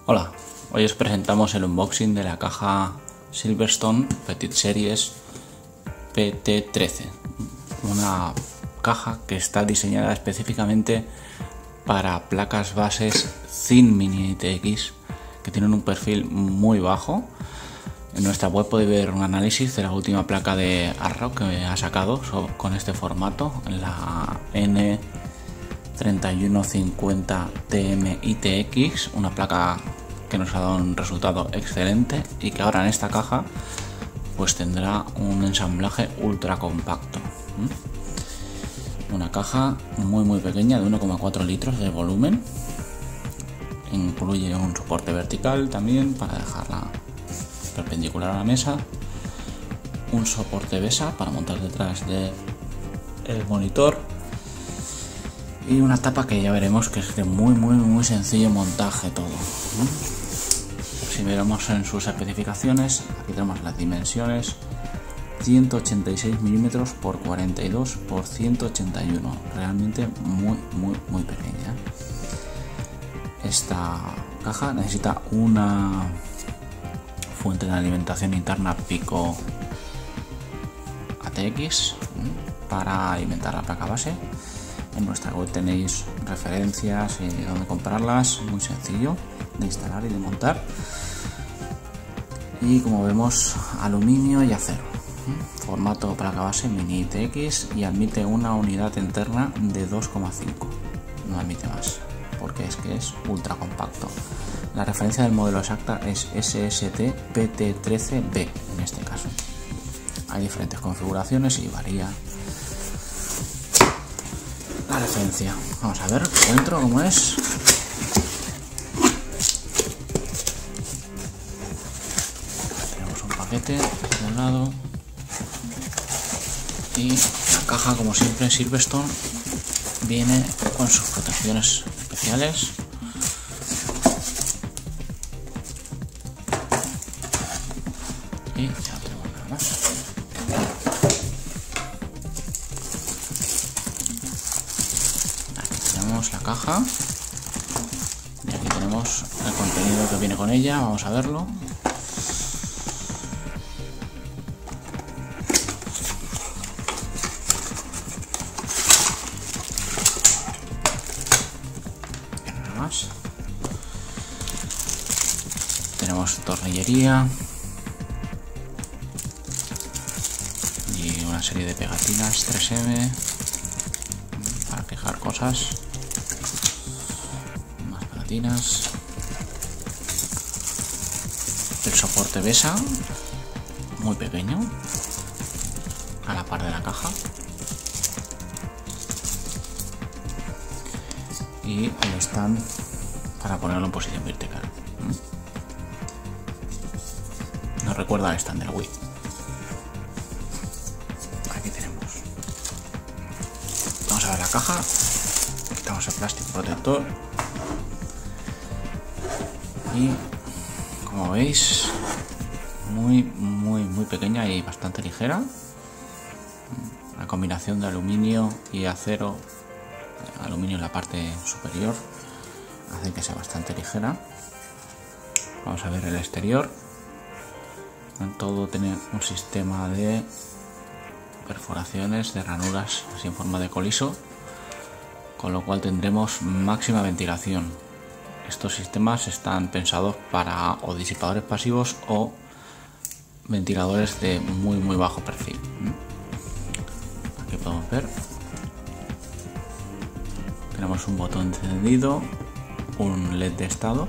Hola, hoy os presentamos el unboxing de la caja Silverstone Petit Series PT13, una caja que está diseñada específicamente para placas bases Thin Mini ITX que tienen un perfil muy bajo. En nuestra web podéis ver un análisis de la última placa de ASRock que ha sacado con este formato, la N3150 TM ITX, una placa que nos ha dado un resultado excelente y que ahora en esta caja pues tendrá un ensamblaje ultra compacto. Una caja muy pequeña de 1,4 litros de volumen. Incluye un soporte vertical también para dejarla perpendicular a la mesa, un soporte BESA para montar detrás del monitor y una tapa que ya veremos que es de muy sencillo montaje todo. Si miramos en sus especificaciones, aquí tenemos las dimensiones: 186 milímetros por 42 por 181, realmente muy pequeña. Esta caja necesita una fuente de alimentación interna Pico ATX para alimentar la placa base. En nuestra web tenéis referencias y dónde comprarlas, muy sencillo de instalar y de montar. Y como vemos, aluminio y acero, formato placa base mini ITX, y admite una unidad interna de 2,5, no admite más porque es que es ultra compacto. La referencia del modelo exacta es SST PT13B en este caso. Hay diferentes configuraciones y varía la referencia. Vamos a ver dentro cómo es. Tenemos un paquete de un lado y la caja, como siempre, Silverstone viene con sus protecciones especiales. Y ya no tenemos nada más. Aquí tenemos la caja y aquí tenemos el contenido que viene con ella. Vamos a verlo. Nada más. Tenemos tornillería y una serie de pegatinas 3M para fijar cosas, más pegatinas, el soporte BESA muy pequeño a la par de la caja y el stand para ponerlo en posición vertical. Nos recuerda al stand de la Wii. Aquí tenemos. Vamos a ver la caja. Quitamos el plástico protector. Y como veis, muy pequeña y bastante ligera. La combinación de aluminio y acero, aluminio en la parte superior, hace que sea bastante ligera. Vamos a ver el exterior. Todo tiene un sistema de perforaciones, de ranuras así en forma de coliso, con lo cual tendremos máxima ventilación. Estos sistemas están pensados para o disipadores pasivos o ventiladores de muy bajo perfil. Aquí podemos ver, tenemos un botón de encendido, un LED de estado.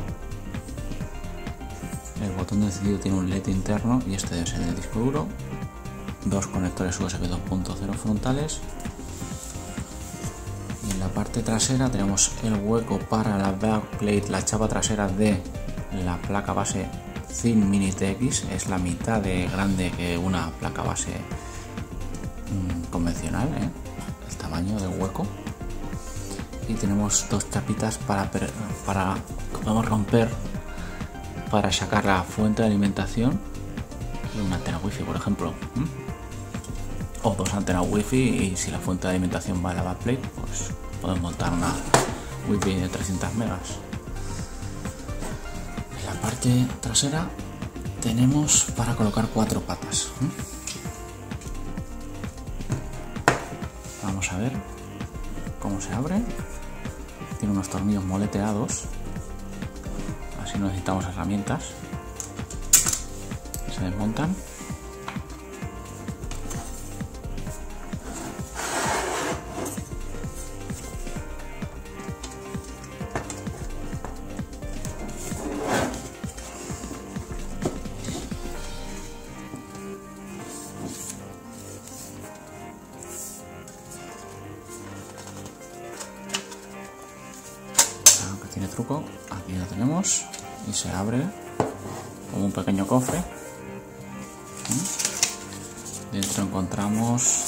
El botón de encendido tiene un LED interno y este debe ser el disco duro. Dos conectores USB 2.0 frontales. Y en la parte trasera tenemos el hueco para la backplate, la chapa trasera de la placa base Thin Mini ITX. Es la mitad de grande que una placa base convencional, el tamaño del hueco. Y tenemos dos chapitas para que podemos romper para sacar la fuente de alimentación de una antena wifi, por ejemplo, o dos antenas wifi, y si la fuente de alimentación va a la backplate, pues podemos montar una wifi de 300 megas. parte trasera tenemos para colocar 4 patas. Vamos a ver cómo se abre. Tiene unos tornillos moleteados, así no necesitamos herramientas. Se desmontan. Tiene truco, aquí lo tenemos y se abre como un pequeño cofre. Dentro encontramos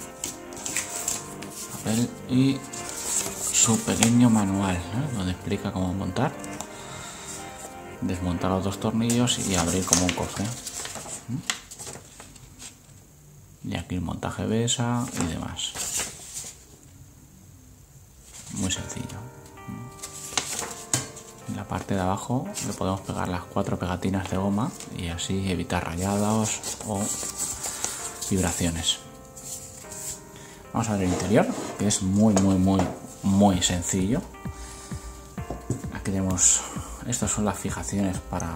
papel y su pequeño manual, donde explica cómo montar, desmontar los 2 tornillos y abrir como un cofre. Y aquí el montaje besa y demás. Muy sencillo. En la parte de abajo le podemos pegar las 4 pegatinas de goma y así evitar rayados o vibraciones. Vamos a ver el interior, que es muy sencillo. Aquí tenemos, estas son las fijaciones para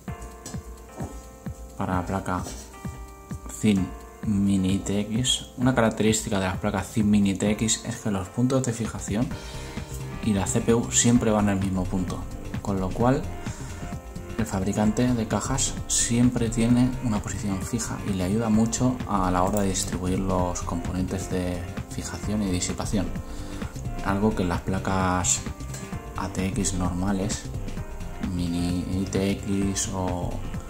la placa Thin Mini ITX. Una característica de las placas Thin Mini ITX es que los puntos de fijación y la CPU siempre van al mismo punto, con lo cual el fabricante de cajas siempre tiene una posición fija y le ayuda mucho a la hora de distribuir los componentes de fijación y disipación, algo que en las placas ATX normales, Mini ITX o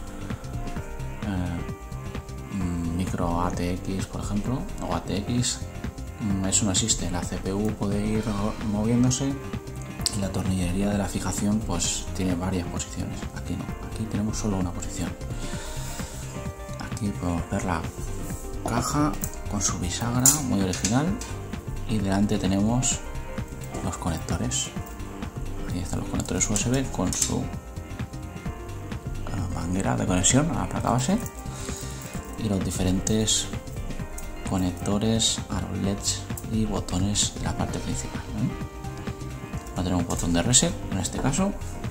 micro ATX por ejemplo, o ATX, eso no existe. La CPU puede ir moviéndose y la tornillería de la fijación pues tiene varias posiciones. Aquí no, aquí tenemos solo una posición. Aquí podemos ver la caja con su bisagra muy original y delante tenemos los conectores. Ahí están los conectores USB con su manguera de conexión a la placa base y los diferentes conectores, LEDs y botones de la parte principal. Va a tener un botón de reset en este caso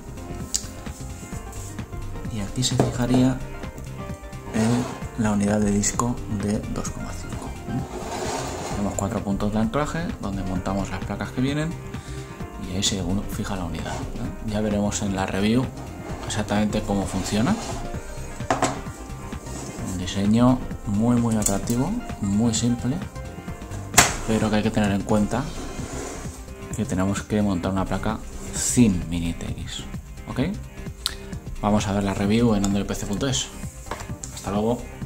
y aquí se fijaría en la unidad de disco de 2,5. Tenemos 4 puntos de anclaje donde montamos las placas que vienen y ahí se fija la unidad. Ya veremos en la review exactamente cómo funciona. Un diseño muy atractivo, muy simple, pero que hay que tener en cuenta que tenemos que montar una placa Thin Mini ITX. ¿Ok? Vamos a ver la review en androidpc.es. Hasta luego.